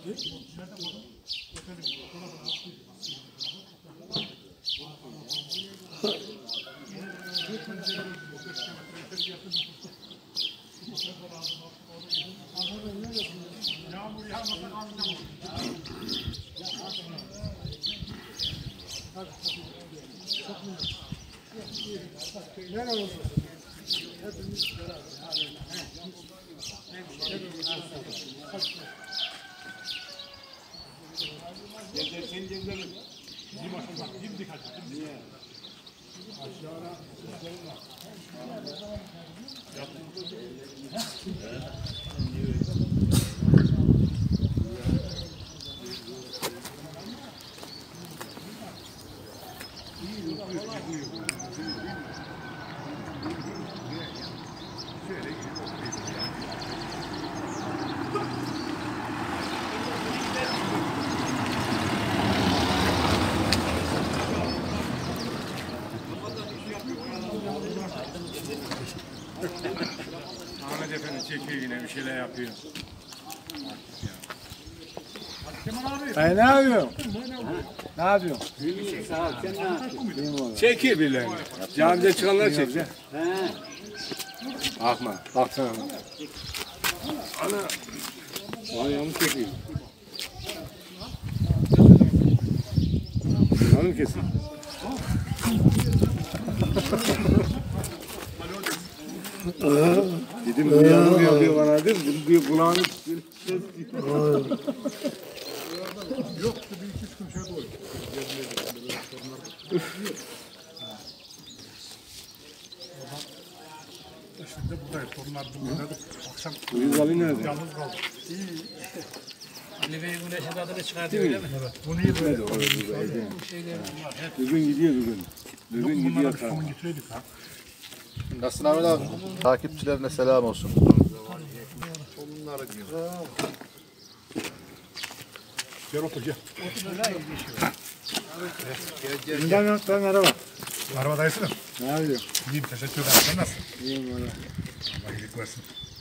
Ahmet Efendi çekiyor yine bir şeyler yapıyor. Ne yapıyorsun? Ne yapıyorsun? Çekiyor birilerini. Camide çıkanlar çekiyor. Bakma, baksana. Ana. Ayağımı çekiyor. Yanım kesin. Dedim bu yanım yapıyor bana dedim. Bunu diyor kulağını yoktu bir iki gün şey doğru. Şimdi buradayız. Onlar bunları akşam uyuz Ali nerede? Yalnız kaldı. Ali Bey güneşin adını çıkardı öyle mi? Evet. Bunu iyi böyle. Bugün gidiyor bugün. Bugün gidiyor. Bunları getiriyorduk ha. Nasılsın Ahmet abi? Takipçilerine selam olsun. Gel otur gel. Ben merhaba. Arabadayısın. Ne yapıyorsun? İyiyim teşekkür ederim. Sen nasılsın? İyiyim valla. Allah iyilik versin.